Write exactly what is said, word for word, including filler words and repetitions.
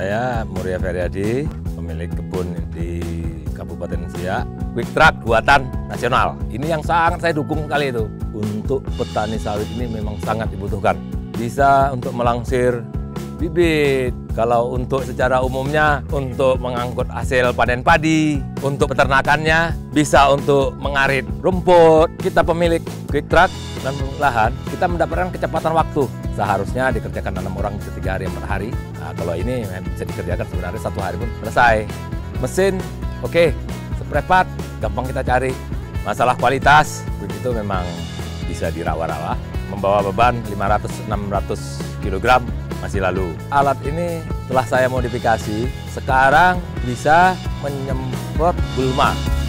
Saya Muria Feryadi, pemilik kebun di Kabupaten Siak. Quick Track buatan nasional. Ini yang sangat saya dukung kali itu. Untuk petani sawit ini memang sangat dibutuhkan. Bisa untuk melangsir bibit. Kalau untuk secara umumnya untuk mengangkut hasil panen padi, untuk peternakannya bisa untuk mengarit rumput. Kita pemilik Quick Track dan lahan, kita mendapatkan kecepatan waktu. Seharusnya dikerjakan enam orang bisa tiga hari empat hari. Nah, kalau ini bisa dikerjakan sebenarnya satu hari pun selesai. Mesin, oke, okay, seprepat, gampang kita cari. Masalah kualitas, begitu memang bisa dirawa-rawa. Membawa beban lima ratus sampai enam ratus kilogram masih lalu. Alat ini telah saya modifikasi, sekarang bisa menyemprot gulma.